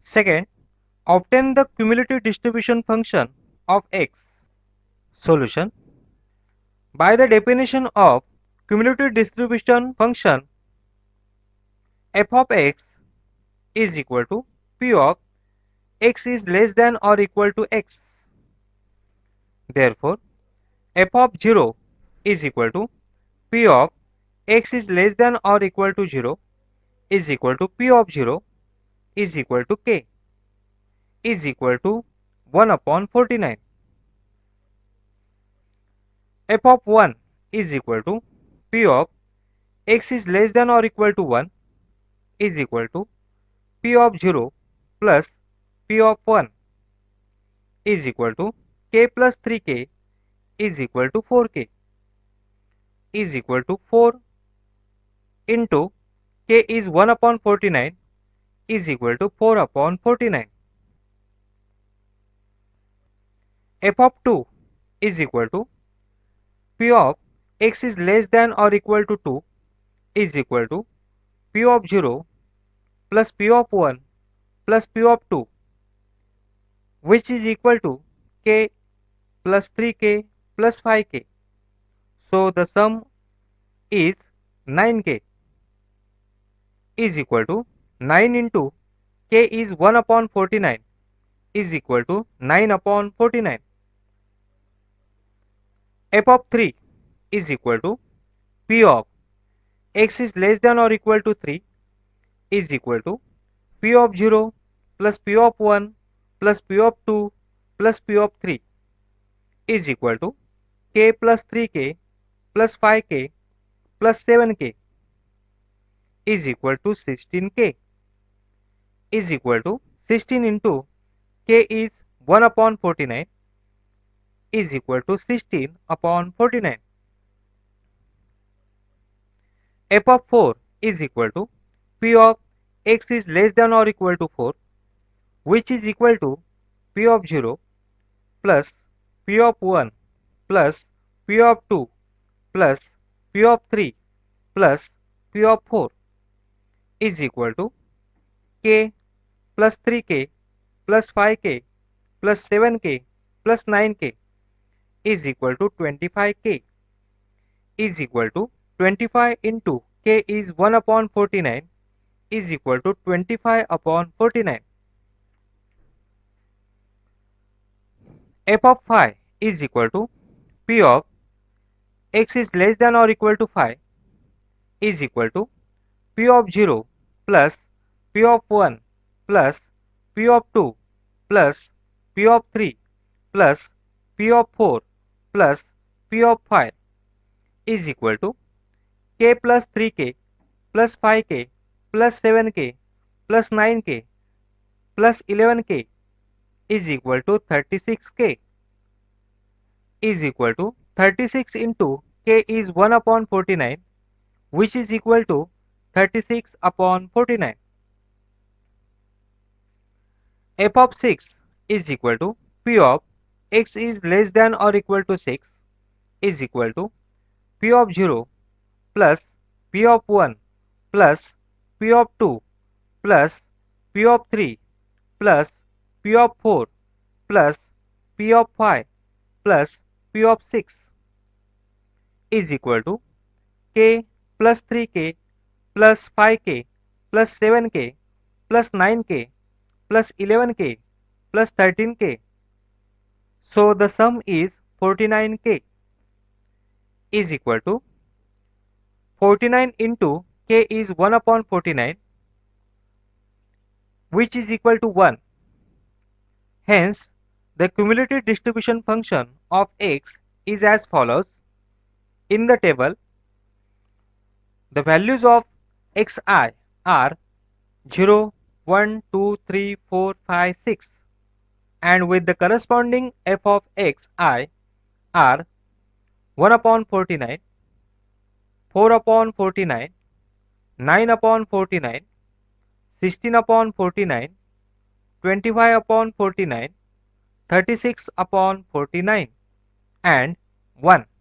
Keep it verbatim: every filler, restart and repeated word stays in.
Second, obtain the cumulative distribution function of x. Solution. By the definition of cumulative distribution function, f of x is equal to p of x is less than or equal to x. Therefore, f of zero is equal to p of x is less than or equal to zero is equal to p of zero is equal to k is equal to one upon forty-nine. F of one is equal to p of x is less than or equal to one is equal to p of zero plus p of one is equal to k plus three k is equal to four k is equal to four into k is one upon forty-nine is equal to four upon forty-nine. F of two is equal to p of x is less than or equal to two is equal to p of zero plus p of one plus p of two, which is equal to k plus three k plus five k. So the sum is nine k is equal to nine into k is one upon forty-nine is equal to nine upon forty-nine. F of three is equal to p of x is less than or equal to three is equal to p of zero plus p of one plus p of two plus p of three is equal to k plus three k plus five k plus seven k is equal to sixteen k is equal to sixteen into k is one upon forty-nine is equal to sixteen upon forty-nine. F of four is equal to p of x is less than or equal to four, which is equal to p of zero plus p of one plus p of two plus p of three plus p of four is equal to k plus three k plus five k plus seven k plus nine k is equal to twenty-five k is equal to twenty-five into k is one upon forty-nine is equal to twenty-five upon forty-nine. F of five is equal to p of x is less than or equal to five is equal to p of zero plus p of one plus p of two plus p of three plus p of four plus p of five is equal to k plus three k plus five k plus seven k plus nine k plus eleven k is equal to thirty-six k is equal to thirty-six into k is one upon forty-nine, which is equal to thirty-six upon forty-nine. F of six is equal to p of x is less than or equal to six is equal to p of zero plus p of one plus p of two plus p of three plus p of four plus p of five plus p of six is equal to k plus three k plus five k plus seven k plus nine k plus eleven k plus thirteen k. So the sum is forty-nine k is equal to forty-nine into k is one upon forty-nine, which is equal to one. Hence, the cumulative distribution function of x is as follows. In the table, the values of xi are zero, one, two, three, four, five, six, and with the corresponding f of xi are one upon forty-nine, four upon forty-nine, nine upon forty-nine, sixteen upon forty-nine, twenty-five upon forty-nine, thirty-six upon forty-nine, and one.